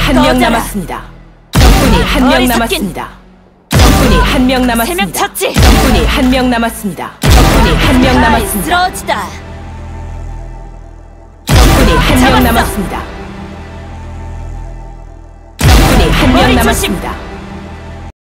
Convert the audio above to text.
한 명 꺼져라. 남았습니다. 적군이 한 명 어리석긴. 남았습니다. 적군이 한 명 남았습니다. 세명 처치. 적군이 한 명 남았습니다. 적군이 한 명 남았습니다. 쓰러지다. 적군이 한 명 잡았어. 남았습니다. 적군이 한 명 머리 조심. 남았습니다.